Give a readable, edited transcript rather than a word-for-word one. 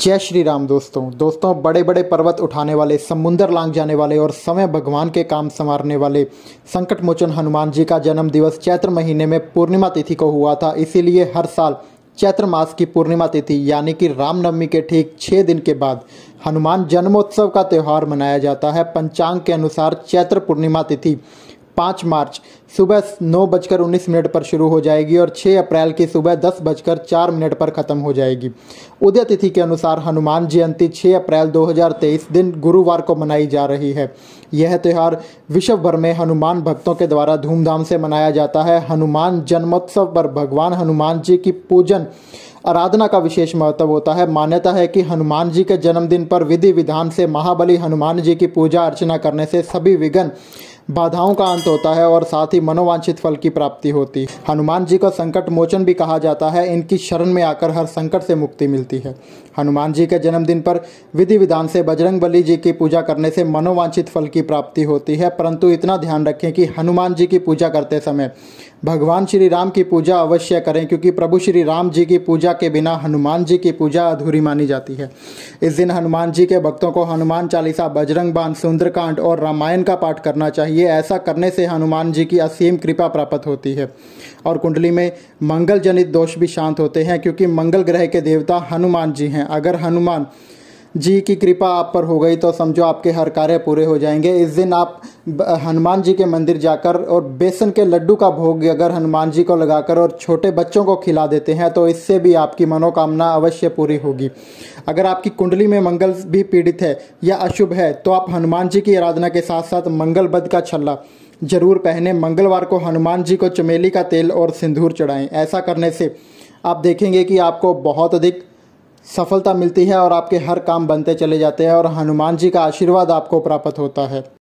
जय श्री राम दोस्तों बड़े बड़े पर्वत उठाने वाले, समुंदर लांघ जाने वाले और समय भगवान के काम संवारने वाले संकट मोचन हनुमान जी का जन्म दिवस चैत्र महीने में पूर्णिमा तिथि को हुआ था। इसीलिए हर साल चैत्र मास की पूर्णिमा तिथि यानी कि रामनवमी के ठीक 6 दिन के बाद हनुमान जन्मोत्सव का त्यौहार मनाया जाता है। पंचांग के अनुसार चैत्र पूर्णिमा तिथि 5 मार्च सुबह 9:19 पर शुरू हो जाएगी और 6 अप्रैल की सुबह 10:04 पर खत्म हो जाएगी। उदय तिथि के अनुसार हनुमान जयंती 6 अप्रैल 2023 दिन गुरुवार को मनाई जा रही है। यह त्यौहार विश्व भर में हनुमान भक्तों के द्वारा धूमधाम से मनाया जाता है। हनुमान जन्मोत्सव पर भगवान हनुमान जी की पूजन आराधना का विशेष महत्व होता है। मान्यता है कि हनुमान जी के जन्मदिन पर विधि विधान से महाबली हनुमान जी की पूजा अर्चना करने से सभी विघ्न बाधाओं का अंत होता है और साथ ही मनोवांछित फल की प्राप्ति होती है। हनुमान जी को संकट मोचन भी कहा जाता है। इनकी शरण में आकर हर संकट से मुक्ति मिलती है। हनुमान जी के जन्मदिन पर विधि विधान से बजरंगबली जी की पूजा करने से मनोवांछित फल की प्राप्ति होती है। परंतु इतना ध्यान रखें कि हनुमान जी की पूजा करते समय भगवान श्री राम की पूजा अवश्य करें, क्योंकि प्रभु श्री राम जी की पूजा के बिना हनुमान जी की पूजा अधूरी मानी जाती है। इस दिन हनुमान जी के भक्तों को हनुमान चालीसा, बजरंग बाण, सुंदरकांड और रामायण का पाठ करना चाहिए। ऐसा करने से हनुमान जी की असीम कृपा प्राप्त होती है और कुंडली में मंगल जनित दोष भी शांत होते हैं, क्योंकि मंगल ग्रह के देवता हनुमान जी हैं। अगर हनुमान जी की कृपा आप पर हो गई तो समझो आपके हर कार्य पूरे हो जाएंगे। इस दिन आप हनुमान जी के मंदिर जाकर और बेसन के लड्डू का भोग अगर हनुमान जी को लगाकर और छोटे बच्चों को खिला देते हैं तो इससे भी आपकी मनोकामना अवश्य पूरी होगी। अगर आपकी कुंडली में मंगल भी पीड़ित है या अशुभ है तो आप हनुमान जी की आराधना के साथ साथ मंगल बद का छल्ला जरूर पहने। मंगलवार को हनुमान जी को चमेली का तेल और सिंदूर चढ़ाएं। ऐसा करने से आप देखेंगे कि आपको बहुत अधिक सफलता मिलती है और आपके हर काम बनते चले जाते हैं और हनुमान जी का आशीर्वाद आपको प्राप्त होता है।